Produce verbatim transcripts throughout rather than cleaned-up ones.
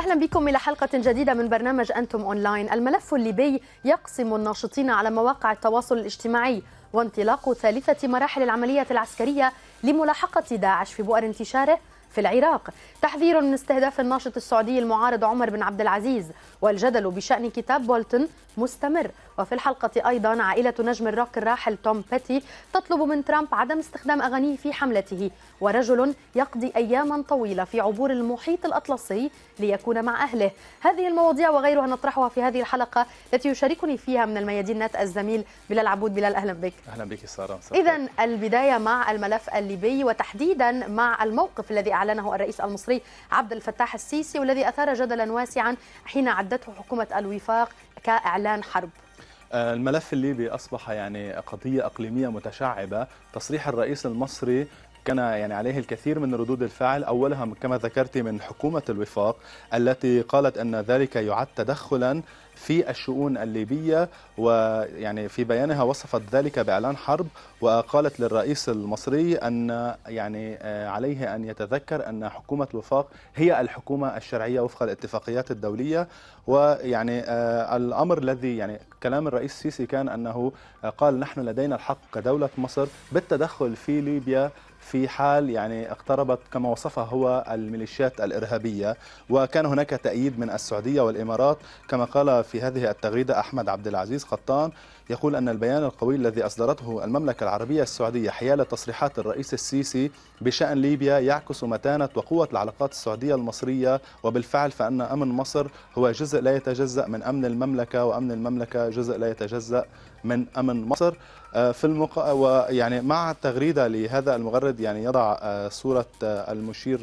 أهلا بكم إلى حلقة جديدة من برنامج أنتم أونلاين. الملف الليبي يقسم الناشطين على مواقع التواصل الاجتماعي، وانطلاق ثالثة مراحل العملية العسكرية لملاحقة داعش في بؤر انتشاره في العراق، تحذير من استهداف الناشط السعودي المعارض عمر بن عبد العزيز، والجدل بشأن كتاب بولتون مستمر. وفي الحلقة أيضا عائلة نجم الروك الراحل توم بيتي تطلب من ترامب عدم استخدام أغانيه في حملته، ورجل يقضي أياما طويلة في عبور المحيط الأطلسي ليكون مع أهله. هذه المواضيع وغيرها نطرحها في هذه الحلقة التي يشاركني فيها من الميادين نت الزميل بلال عبود. بلال أهلا بك. أهلا بك سارة. إذن البداية مع الملف الليبي، وتحديدا مع الموقف الذي أعلنه الرئيس المصري عبد الفتاح السيسي، والذي أثار جدلا واسعا حين عدته حكومة الوفاق كإعلان حرب. الملف الليبي أصبح يعني قضية إقليمية متشعبة. تصريح الرئيس المصري كان يعني عليه الكثير من ردود الفعل، أولها كما ذكرت من حكومة الوفاق التي قالت أن ذلك يعد تدخلا في الشؤون الليبية، ويعني في بيانها وصفت ذلك بإعلان حرب، وقالت للرئيس المصري أن يعني عليه أن يتذكر أن حكومة الوفاق هي الحكومة الشرعية وفق الاتفاقيات الدولية. ويعني الأمر الذي يعني كلام الرئيس السيسي كان أنه قال نحن لدينا الحق كدولة مصر بالتدخل في ليبيا في حال يعني اقتربت كما وصفها هو الميليشيات الإرهابية، وكان هناك تأييد من السعودية والإمارات. كما قال في هذه التغريدة أحمد عبد العزيز قطان، يقول أن البيان القوي الذي أصدرته المملكة العربية السعودية حيال تصريحات الرئيس السيسي بشأن ليبيا يعكس متانة وقوة العلاقات السعودية المصرية، وبالفعل فإن أمن مصر هو جزء لا يتجزأ من أمن المملكة، وأمن المملكة جزء لا يتجزأ من أمن مصر. في المق... ويعني مع تغريدة لهذا المغرد يعني يضع صورة المشير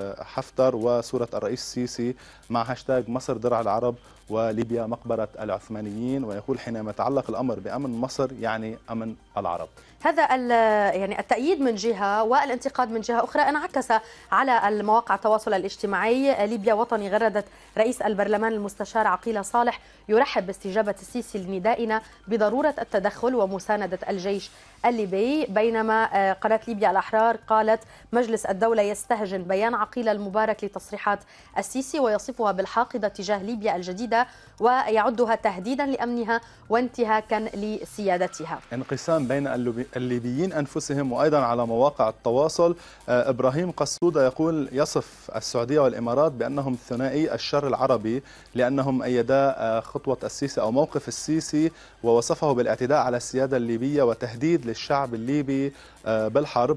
حفتر وصورة الرئيس السيسي مع هاشتاج مصر درع العرب وليبيا مقبرة العثمانيين، ويقول حينما يتعلق الأمر بأمن مصر يعني أمن العرب. هذا يعني التأييد من جهة والانتقاد من جهة أخرى انعكس على المواقع التواصل الاجتماعي. ليبيا وطني غردت رئيس البرلمان المستشار عقيل صالح يرحب باستجابة السيسي لندائنا بضرورة التدخل ومساندة الجيش الليبي، بينما قناة ليبيا الأحرار قالت مجلس الدولة يستهجن بيان عقيل المبارك لتصريحات السيسي ويصفها بالحاقدة تجاه ليبيا الجديدة ويعدها تهديدا لأمنها وانتهاكا لسيادتها. انقسام بين الليبيين أنفسهم وأيضا على مواقع التواصل. إبراهيم قصودة يقول يصف السعودية والإمارات بأنهم ثنائي الشر العربي لأنهم أيدا خطوة السيسي أو موقف السيسي، ووصفه بالاعتداء على السيادة الليبية وتهديد للشعب الليبي بالحرب.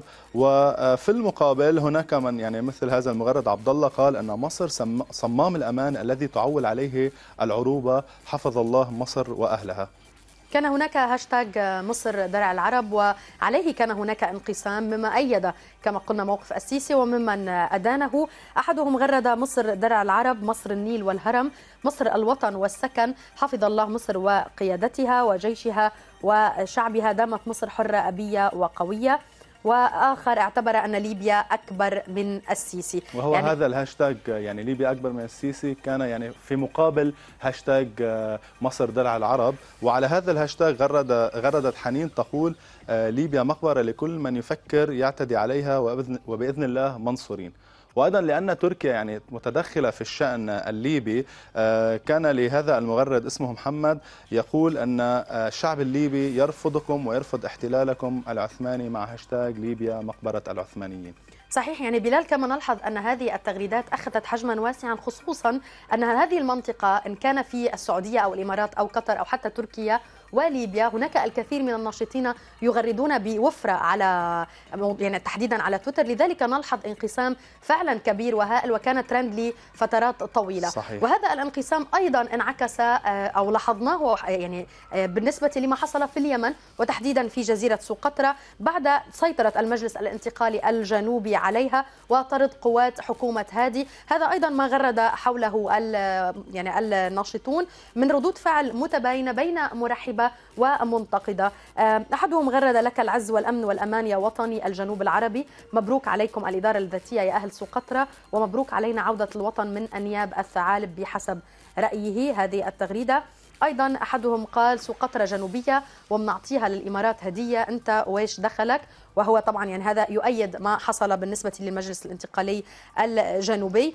وفي المقابل هناك من يعني مثل هذا المغرد عبد الله قال أن مصر صمام الأمان الذي تعول عليه العروبة، حفظ الله مصر وأهلها. كان هناك هاشتاج مصر درع العرب، وعليه كان هناك انقسام مما أيد كما قلنا موقف السيسي وممن أدانه. أحدهم غرد مصر درع العرب، مصر النيل والهرم، مصر الوطن والسكن، حفظ الله مصر وقيادتها وجيشها وشعبها، دامت مصر حرة أبية وقوية. وآخر اعتبر أن ليبيا أكبر من السيسي. وهو يعني هذا الهاشتاج يعني ليبيا أكبر من السيسي كان يعني في مقابل هاشتاج مصر درع العرب. وعلى هذا الهاشتاج غرد غردت حنين تقول ليبيا مقبرة لكل من يفكر يعتدي عليها وبإذن الله منصورين. وأيضا لأن تركيا يعني متدخلة في الشأن الليبي، كان لهذا المغرد اسمه محمد يقول أن الشعب الليبي يرفضكم ويرفض احتلالكم العثماني مع هاشتاج ليبيا مقبرة العثمانيين. صحيح. يعني بلال كما نلحظ أن هذه التغريدات أخذت حجما واسعا، خصوصا أن هذه المنطقة إن كان في السعودية أو الإمارات أو قطر أو حتى تركيا وليبيا هناك الكثير من الناشطين يغردون بوفرة على يعني تحديدا على تويتر، لذلك نلحظ انقسام فعلا كبير وهائل وكان ترند لفترات طويلة. صحيح. وهذا الانقسام أيضا انعكس أو لاحظناه يعني بالنسبة لما حصل في اليمن وتحديدا في جزيرة سقطرى بعد سيطرة المجلس الانتقالي الجنوبي عليها وطرد قوات حكومة هادي. هذا أيضا ما غرد حوله يعني الناشطون من ردود فعل متباينة بين مرحبة ومنتقدة. أحدهم غرد لك العز والأمن والأمان يا وطني الجنوب العربي، مبروك عليكم الإدارة الذاتية يا أهل سقطرى، ومبروك علينا عودة الوطن من أنياب الثعالب بحسب رأيه. هذه التغريدة. أيضا أحدهم قال سقطرى جنوبية ومنعطيها للإمارات هدية، أنت ويش دخلك؟ وهو طبعا يعني هذا يؤيد ما حصل بالنسبة للمجلس الانتقالي الجنوبي.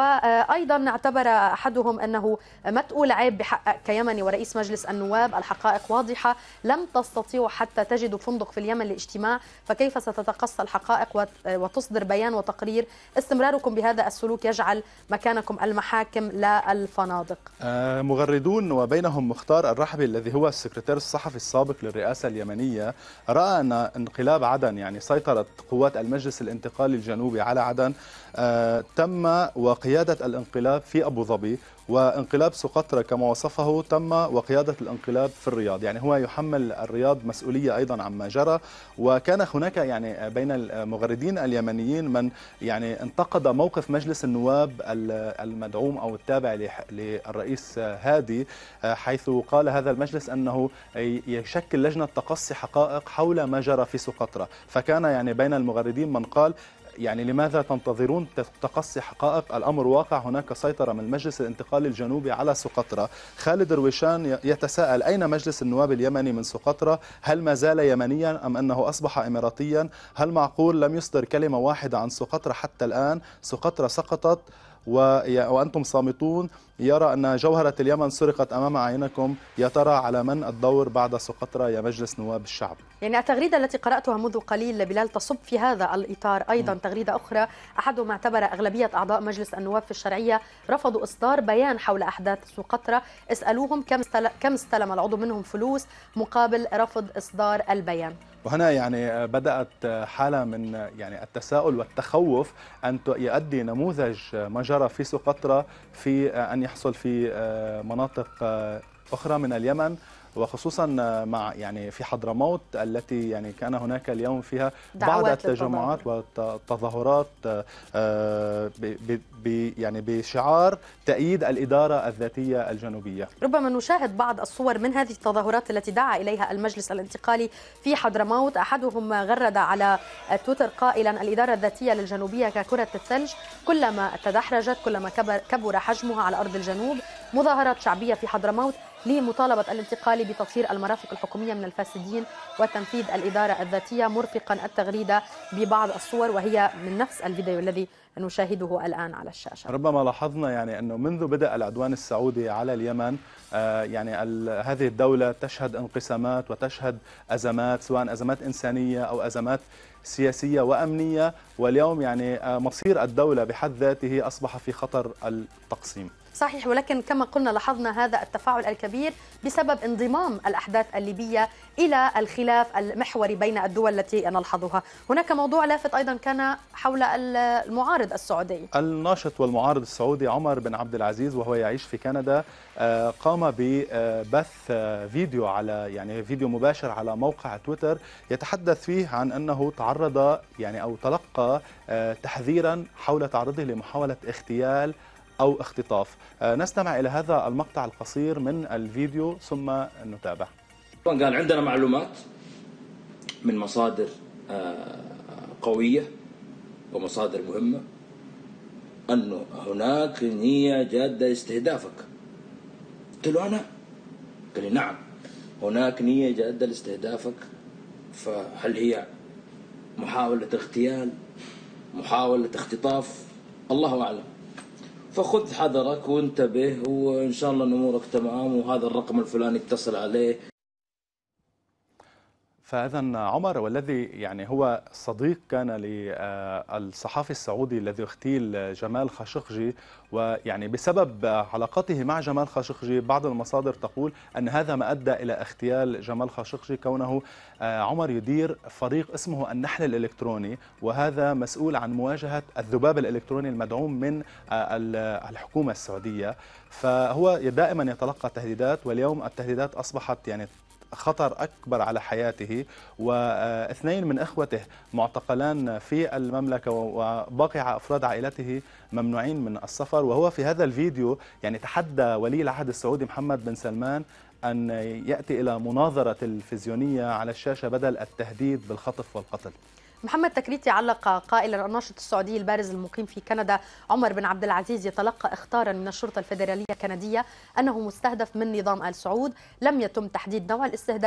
وأيضا اعتبر أحدهم أنه ما تقول عيب بحقك كيمني ورئيس مجلس النواب، الحقائق واضحة، لم تستطيعوا حتى تجدوا فندق في اليمن لاجتماع، فكيف ستتقصى الحقائق وتصدر بيان وتقرير؟ استمراركم بهذا السلوك يجعل مكانكم المحاكم لا الفنادق. آه مغردون وبينهم مختار الرحبي الذي هو السكرتير الصحفي السابق للرئاسة اليمنية رأى أن انقلاب عدن، يعني سيطرة قوات المجلس الانتقالي الجنوبي على عدن، آه تم وقيادة الانقلاب في أبو ظبي، وانقلاب سقطرى كما وصفه تم وقيادة الانقلاب في الرياض. يعني هو يحمل الرياض مسؤولية أيضا عما جرى. وكان هناك يعني بين المغردين اليمنيين من يعني انتقد موقف مجلس النواب المدعوم أو التابع للرئيس هادي، حيث قال هذا المجلس أنه يشكل لجنة تقصي حقائق حول ما جرى في سقطرى. فكان يعني بين المغردين من قال يعني لماذا تنتظرون تقصي حقائق؟ الأمر واقع، هناك سيطرة من المجلس الانتقالي الجنوبي على سقطرى. خالد رويشان يتساءل أين مجلس النواب اليمني من سقطرى؟ هل ما زال يمنيا أم أنه أصبح إماراتيا؟ هل معقول لم يصدر كلمة واحدة عن سقطرى حتى الآن؟ سقطرى سقطت وأنتم صامتون. يرى أن جوهرة اليمن سرقت أمام أعينكم. يا ترى على من الدور بعد سقطرى يا مجلس نواب الشعب؟ يعني التغريدة التي قرأتها منذ قليل بلال تصب في هذا الإطار. أيضا م. تغريدة أخرى أحدهم اعتبر أغلبية أعضاء مجلس النواب في الشرعية رفضوا إصدار بيان حول أحداث سقطرى. اسألوهم كم كم استلم العضو منهم فلوس مقابل رفض إصدار البيان. وهنا يعني بدأت حالة من يعني التساؤل والتخوف أن يؤدي نموذج ما جرى في سقطرى في أن يحصل في مناطق أخرى من اليمن، وخصوصا مع يعني في حضرموت التي يعني كان هناك اليوم فيها بعض التجمعات والتظاهرات يعني بشعار تأييد الإدارة الذاتية الجنوبية. ربما نشاهد بعض الصور من هذه التظاهرات التي دعا إليها المجلس الانتقالي في حضرموت. أحدهم غرد على تويتر قائلا الإدارة الذاتية للجنوبية ككرة الثلج، كلما تدحرجت كلما كبر, كبر حجمها على أرض الجنوب. مظاهرات شعبية في حضرموت لمطالبة الانتقال بتطهير المرافق الحكومية من الفاسدين وتنفيذ الإدارة الذاتية، مرفقا التغريدة ببعض الصور وهي من نفس الفيديو الذي نشاهده الآن على الشاشة. ربما لاحظنا يعني أنه منذ بدء العدوان السعودي على اليمن آه يعني هذه الدولة تشهد انقسامات وتشهد أزمات، سواء أزمات إنسانية أو أزمات سياسية وأمنية، واليوم يعني آه مصير الدولة بحد ذاته أصبح في خطر التقسيم. صحيح، ولكن كما قلنا لاحظنا هذا التفاعل الكبير بسبب انضمام الأحداث الليبية إلى الخلاف المحوري بين الدول التي نلحظها. هناك موضوع لافت أيضا كان حول المعارض السعودي. الناشط والمعارض السعودي عمر بن عبد العزيز وهو يعيش في كندا قام ببث فيديو على يعني فيديو مباشر على موقع تويتر يتحدث فيه عن أنه تعرض يعني أو تلقى تحذيرا حول تعرضه لمحاولة اغتيال أو اختطاف. نستمع إلى هذا المقطع القصير من الفيديو ثم نتابع. قال عندنا معلومات من مصادر قوية ومصادر مهمة أنه هناك نية جادة لاستهدافك. قلت له أنا؟ قال لي نعم هناك نية جادة لاستهدافك، فهل هي محاولة اغتيال، محاولة اختطاف؟ الله أعلم، فخذ حذرك وانتبه وإن شاء الله أمورك تمام وهذا الرقم الفلاني اتصل عليه. فإذا عمر والذي يعني هو صديق كان للصحافي السعودي الذي اغتيل جمال خاشقجي، ويعني بسبب علاقته مع جمال خاشقجي بعض المصادر تقول أن هذا ما أدى إلى اغتيال جمال خاشقجي، كونه عمر يدير فريق اسمه النحل الإلكتروني، وهذا مسؤول عن مواجهة الذباب الإلكتروني المدعوم من الحكومة السعودية. فهو دائما يتلقى تهديدات، واليوم التهديدات أصبحت يعني خطر أكبر على حياته، واثنين من إخوته معتقلان في المملكة وباقي أفراد عائلته ممنوعين من السفر. وهو في هذا الفيديو يعني تحدى ولي العهد السعودي محمد بن سلمان أن يأتي إلى مناظرة تلفزيونية على الشاشة بدل التهديد بالخطف والقتل. محمد تكريتي علق قائلا الناشط السعودي البارز المقيم في كندا عمر بن عبد العزيز يتلقى اخطارا من الشرطة الفيدرالية الكندية أنه مستهدف من نظام آل سعود. لم يتم تحديد نوع الاستهداف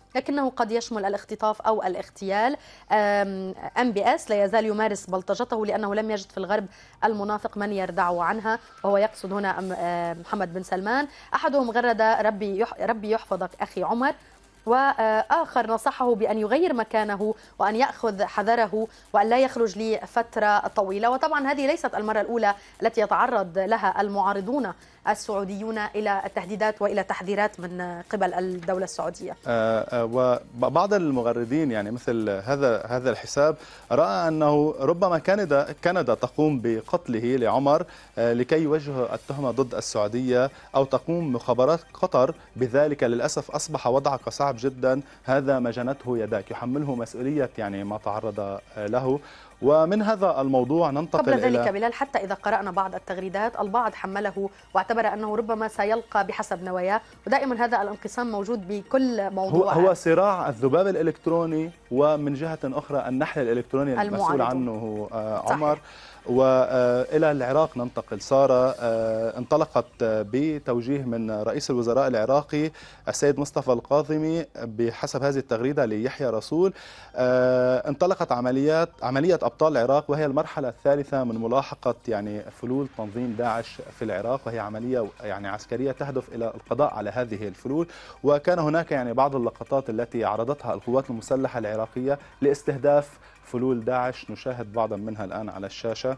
لكنه قد يشمل الاختطاف أو الاغتيال. أم بي إس لا يزال يمارس بلطجته لأنه لم يجد في الغرب المنافق من يردعه عنها، وهو يقصد هنا محمد بن سلمان. أحدهم غرد ربي ربي يحفظك أخي عمر، وآخر نصحه بأن يغير مكانه وأن يأخذ حذره وأن لا يخرج لفترة طويلة. وطبعا هذه ليست المرة الأولى التي يتعرض لها المعارضون السعوديون إلى التهديدات وإلى تحذيرات من قبل الدولة السعودية. وبعض المغردين يعني مثل هذا هذا الحساب رأى أنه ربما كندا كندا تقوم بقتله لعمر لكي يوجه التهمة ضد السعودية، أو تقوم مخابرات قطر بذلك. للأسف أصبح وضعك صعب جدا، هذا ما جنته يداك، يحمله مسؤولية يعني ما تعرض له. ومن هذا الموضوع ننتقل قبل ذلك إلى بلال، حتى إذا قرأنا بعض التغريدات البعض حمله واعتبر أنه ربما سيلقى بحسب نواياه، ودائما هذا الانقسام موجود بكل موضوع. هو, هو صراع الذباب الإلكتروني، ومن جهة أخرى النحل الإلكتروني المسؤول عنه عمر. صحيح. وإلى العراق ننتقل. سارة انطلقت بتوجيه من رئيس الوزراء العراقي السيد مصطفى القاظمي بحسب هذه التغريدة ليحيى رسول. انطلقت عمليات عملية أبطال العراق، وهي المرحلة الثالثة من ملاحقة يعني فلول تنظيم داعش في العراق، وهي عملية يعني عسكرية تهدف إلى القضاء على هذه الفلول. وكان هناك يعني بعض اللقطات التي عرضتها القوات المسلحة العراقية لاستهداف فلول داعش، نشاهد بعضا منها الآن على الشاشة.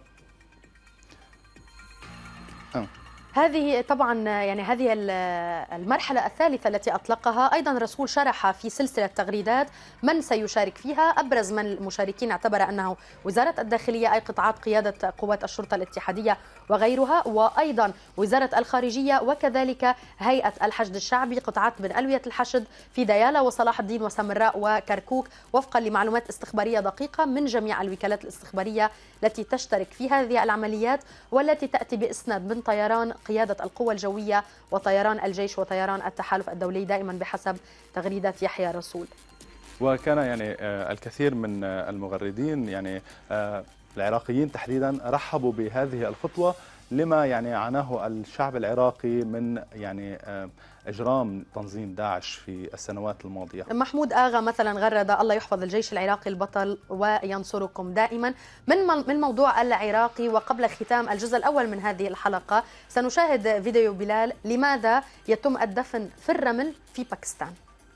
أه. هذه طبعا يعني هذه المرحلة الثالثة التي أطلقها أيضا رسول شرح في سلسلة تغريدات من سيشارك فيها. أبرز من المشاركين اعتبر أنه وزارة الداخلية، أي قطاعات قيادة قوات الشرطة الاتحادية وغيرها، وأيضا وزارة الخارجية، وكذلك هيئة الحشد الشعبي، قطاعات من ألوية الحشد في ديالى وصلاح الدين وسامراء وكركوك، وفقا لمعلومات استخبارية دقيقة من جميع الوكالات الاستخبارية التي تشترك في هذه العمليات، والتي تأتي بإسناد من طيران قيادة القوى الجوية وطيران الجيش وطيران التحالف الدولي، دائما بحسب تغريدة يحيى رسول. وكان يعني الكثير من المغردين يعني العراقيين تحديدا رحبوا بهذه الخطوة لما يعني عاناه الشعب العراقي من يعني إجرام تنظيم داعش في السنوات الماضية. محمود آغا مثلا غرد الله يحفظ الجيش العراقي البطل وينصركم دائما. من من موضوع العراقي، وقبل ختام الجزء الأول من هذه الحلقة سنشاهد فيديو بلال لماذا يتم الدفن في الرمل في باكستان.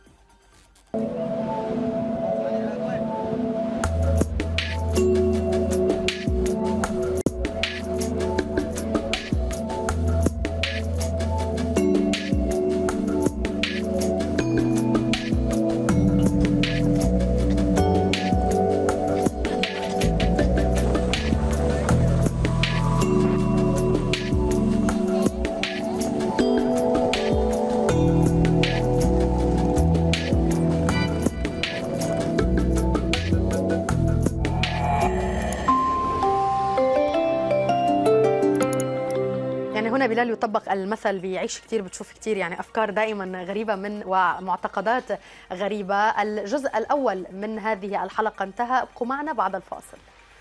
بلال يطبق المثل بيعيش كتير بتشوف كتير، يعني أفكار دائما غريبة من ومعتقدات غريبة. الجزء الأول من هذه الحلقة انتهى، ابقوا معنا بعد الفاصل.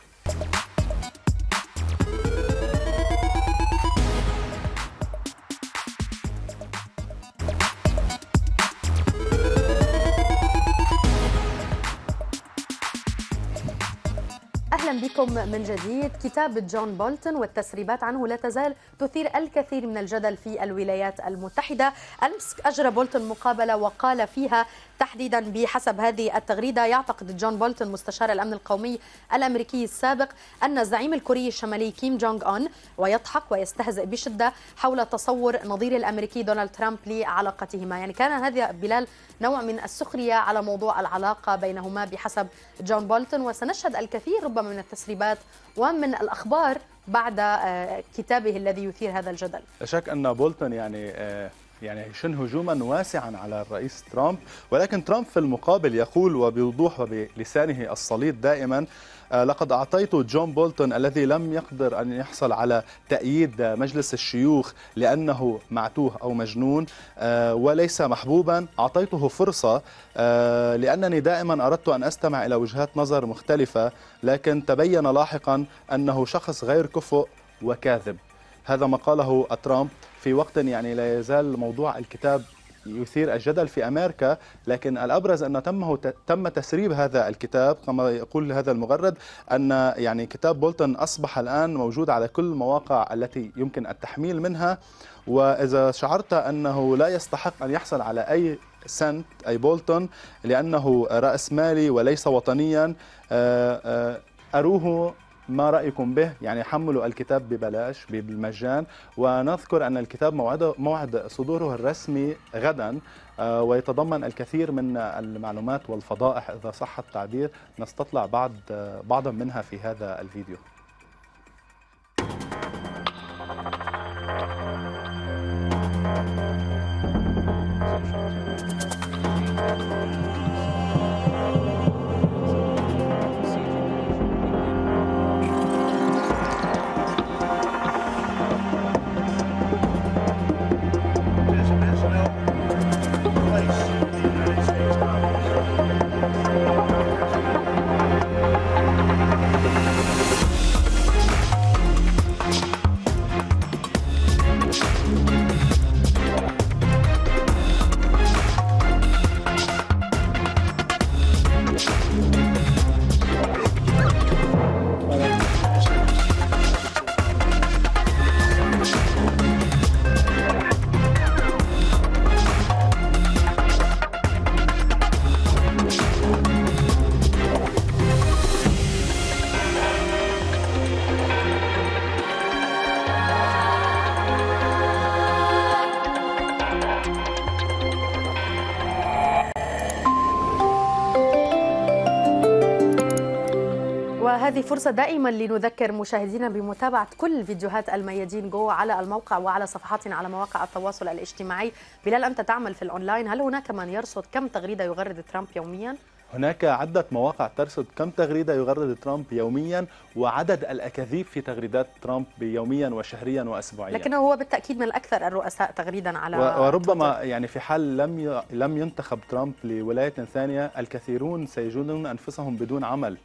أهلا بكم من جديد. كتابة جون بولتون والتسريبات عنه لا تزال تثير الكثير من الجدل في الولايات المتحدة. أمس أجرى بولتون مقابلة وقال فيها تحديدا بحسب هذه التغريدة: يعتقد جون بولتون مستشار الأمن القومي الأمريكي السابق أن الزعيم الكوري الشمالي كيم جونغ أون، ويضحك ويستهزئ بشدة حول تصور نظير الأمريكي دونالد ترامب لعلاقتهما. يعني كان هذا بلال نوع من السخرية على موضوع العلاقة بينهما بحسب جون بولتون، وسنشهد الكثير ربما من التسريبات ومن الأخبار بعد كتابه الذي يثير هذا الجدل. لا شك أن بولتون يعني يعني يشن هجوما واسعا على الرئيس ترامب، ولكن ترامب في المقابل يقول وبوضوح وبلسانه الصليط دائما: لقد أعطيت جون بولتون الذي لم يقدر أن يحصل على تأييد مجلس الشيوخ لأنه معتوه أو مجنون وليس محبوبا، أعطيته فرصة لأنني دائما أردت أن أستمع إلى وجهات نظر مختلفة، لكن تبين لاحقا أنه شخص غير كفؤ وكاذب. هذا ما قاله ترامب في وقت يعني لا يزال موضوع الكتاب يثير الجدل في أمريكا، لكن الأبرز أن تم تم تسريب هذا الكتاب كما يقول هذا المغرد، أن يعني كتاب بولتون أصبح الآن موجود على كل المواقع التي يمكن التحميل منها. وإذا شعرت أنه لا يستحق أن يحصل على أي سنت أي بولتون لأنه رأسمالي وليس وطنيا، أروه ما رأيكم به؟ يعني حملوا الكتاب ببلاش بالمجان. ونذكر أن الكتاب موعد موعد صدوره الرسمي غدا، ويتضمن الكثير من المعلومات والفضائح إذا صح التعبير. نستطلع بعض بعضا منها في هذا الفيديو. وهذه فرصة دائما لنذكر مشاهدينا بمتابعة كل فيديوهات الميادين جو على الموقع وعلى صفحاتنا على مواقع التواصل الاجتماعي. بلال، أنت تعمل في الأونلاين، هل هناك من يرصد كم تغريدة يغرد ترامب يوميا؟ هناك عدة مواقع ترصد كم تغريدة يغرد ترامب يوميا وعدد الأكاذيب في تغريدات ترامب يوميا وشهريا وأسبوعيا. لكنه هو بالتأكيد من الأكثر الرؤساء تغريدا على وربما تويتر. يعني في حال لم لم ينتخب ترامب لولاية ثانية، الكثيرون سيجدون أنفسهم بدون عمل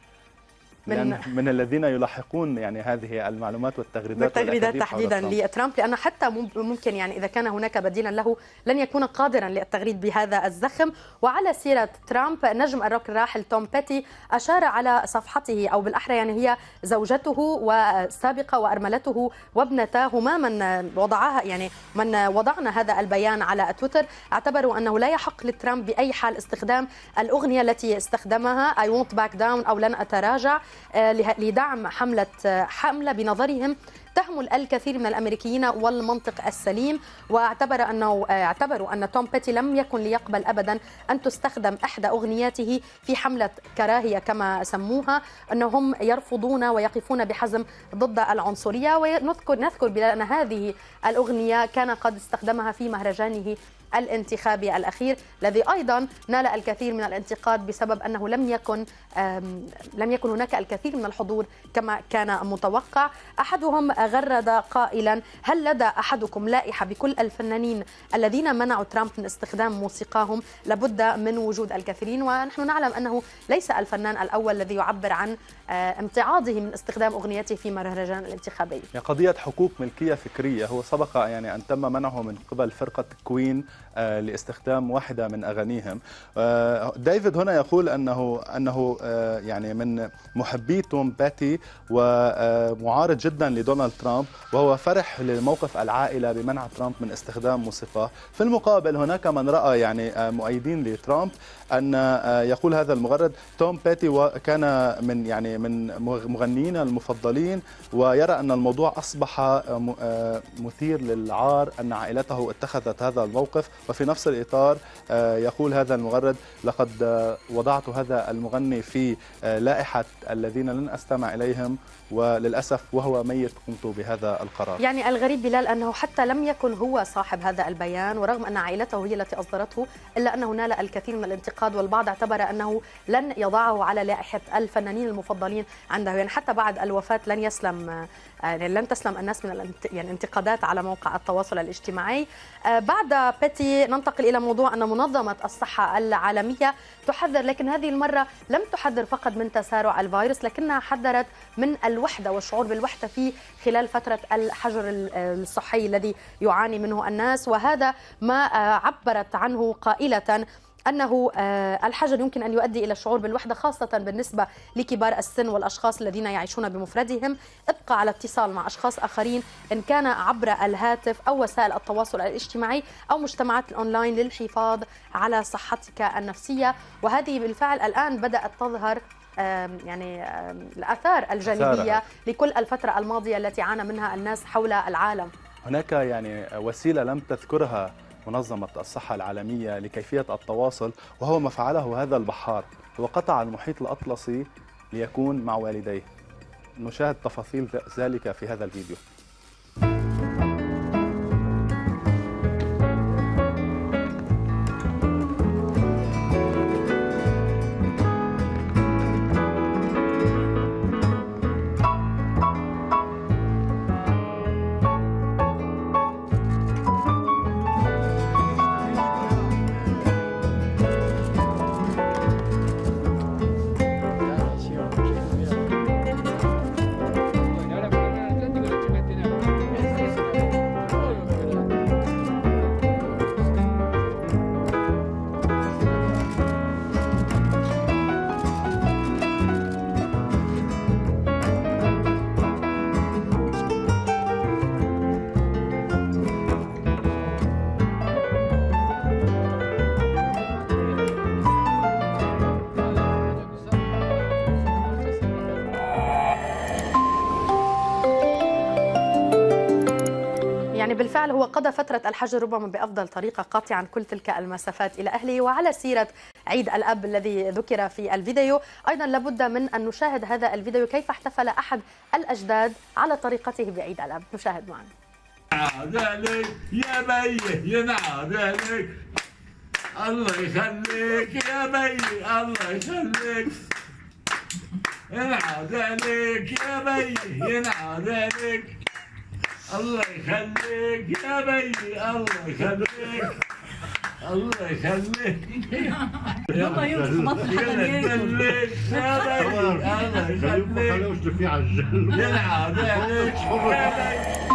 من من الذين يلاحقون يعني هذه المعلومات والتغريدات والتغريدات تحديدا لترامب، لأن حتى ممكن يعني إذا كان هناك بديلا له لن يكون قادرا للتغريد بهذا الزخم. وعلى سيرة ترامب، نجم الروك الراحل توم بيتي أشار على صفحته، أو بالأحرى يعني هي زوجته والسابقة وأرملته وابنتاهما من وضعها يعني من وضعنا هذا البيان على تويتر، اعتبروا أنه لا يحق لترامب بأي حال استخدام الأغنية التي استخدمها I won't back down أو لن أتراجع لدعم حملة حملة بنظرهم تهمل الكثير من الأمريكيين والمنطق السليم. واعتبر أنه اعتبروا أن توم بيتي لم يكن ليقبل أبدا أن تستخدم إحدى أغنياته في حملة كراهية كما سموها، أنهم يرفضون ويقفون بحزم ضد العنصرية. ونذكر نذكر بأن هذه الأغنية كان قد استخدمها في مهرجانه الانتخابي الأخير، الذي أيضا نال الكثير من الانتقاد بسبب أنه لم يكن لم يكن هناك الكثير من الحضور كما كان متوقع. أحدهم غرد قائلا: هل لدى أحدكم لائحة بكل الفنانين الذين منعوا ترامب من استخدام موسيقاهم؟ لابد من وجود الكثيرين، ونحن نعلم أنه ليس الفنان الأول الذي يعبر عن امتعاضه من استخدام أغنيته في مهرجان الانتخابي. قضية حقوق ملكية فكرية، هو سبق يعني أن تم منعه من قبل فرقة كوين لاستخدام واحدة من أغانيهم. ديفيد هنا يقول أنه أنه يعني من محبي توم بيتي ومعارض جدا لدونالد ترامب، وهو فرح لموقف العائلة بمنع ترامب من استخدام موسيقاه. في المقابل هناك من رأى يعني مؤيدين لترامب أن يقول هذا المغرد: توم بيتي كان من يعني من مغنيين المفضلين، ويرى أن الموضوع أصبح مثير للعار أن عائلته اتخذت هذا الموقف. وفي نفس الإطار يقول هذا المغرد: لقد وضعت هذا المغني في لائحة الذين لن أستمع إليهم، وللأسف وهو ميت قمت بهذا القرار. يعني الغريب بلال أنه حتى لم يكن هو صاحب هذا البيان، ورغم أن عائلته هي التي أصدرته، إلا أنه نال الكثير من الانتقاد، والبعض اعتبر أنه لن يضعه على لائحة الفنانين المفضلين عنده. يعني حتى بعد الوفاة لن يسلم يعني لن تسلم الناس من يعني الانتقادات على موقع التواصل الاجتماعي. بعد بيتي سيدتي ننتقل إلى موضوع أن منظمة الصحة العالمية تحذر، لكن هذه المرة لم تحذر فقط من تسارع الفيروس، لكنها حذرت من الوحدة والشعور بالوحدة في خلال فترة الحجر الصحي الذي يعاني منه الناس. وهذا ما عبرت عنه قائلة أنه الحجر يمكن أن يؤدي إلى الشعور بالوحدة، خاصة بالنسبة لكبار السن والأشخاص الذين يعيشون بمفردهم. ابقى على اتصال مع أشخاص آخرين إن كان عبر الهاتف أو وسائل التواصل الاجتماعي أو مجتمعات الأونلاين للحفاظ على صحتك النفسية. وهذه بالفعل الآن بدأت تظهر يعني الآثار الجانبية لكل الفترة الماضية التي عانى منها الناس حول العالم. هناك يعني وسيلة لم تذكرها منظمة الصحة العالمية لكيفية التواصل، وهو ما فعله هذا البحار، هو قطع المحيط الأطلسي ليكون مع والديه. نشاهد تفاصيل ذلك في هذا الفيديو. يعني بالفعل هو قضى فترة الحجر ربما بأفضل طريقة، قاطعا كل تلك المسافات إلى أهله. وعلى سيرة عيد الأب الذي ذكر في الفيديو، أيضا لابد من أن نشاهد هذا الفيديو كيف احتفل أحد الأجداد على طريقته بعيد الأب. نشاهد معنا. ينعاد يا بي ينعاد الله يخليك يا بي الله يخليك ينعاد عليك يا بي ينعاد عليك الله يخليك يا بي الله يخليك الله يخليك والله يوم خبطنا حدا يخليك يا بي الله يخليك ينعاد عليك يا بي.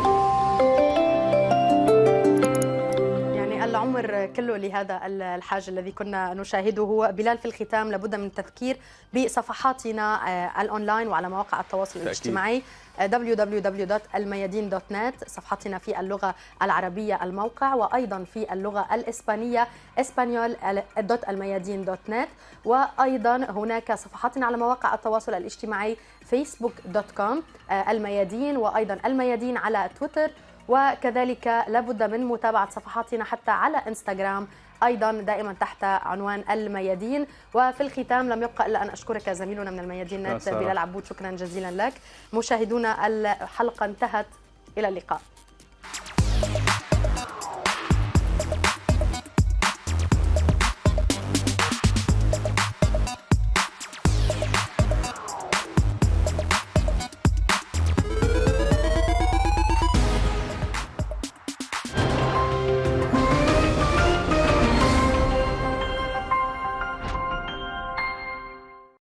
العمر كله لهذا الحاج الذي كنا نشاهده. بلال، في الختام لابد من التذكير بصفحاتنا الأونلاين وعلى مواقع التواصل الاجتماعي دبليو دبليو دبليو دوت الميادين دوت نت، صفحتنا في اللغة العربية الموقع، وأيضا في اللغة الإسبانية اسبانيول دوت الميادين دوت نت، وأيضا هناك صفحاتنا على مواقع التواصل الاجتماعي فيسبوك دوت كوم الميادين، وأيضا الميادين على تويتر، وكذلك لابد من متابعة صفحاتنا حتى على انستغرام أيضا دائما تحت عنوان الميادين. وفي الختام لم يبقى إلا أن أشكرك زميلنا من الميادين نت بلال عبود، شكرا جزيلا لك. مشاهدونا الحلقة انتهت، إلى اللقاء.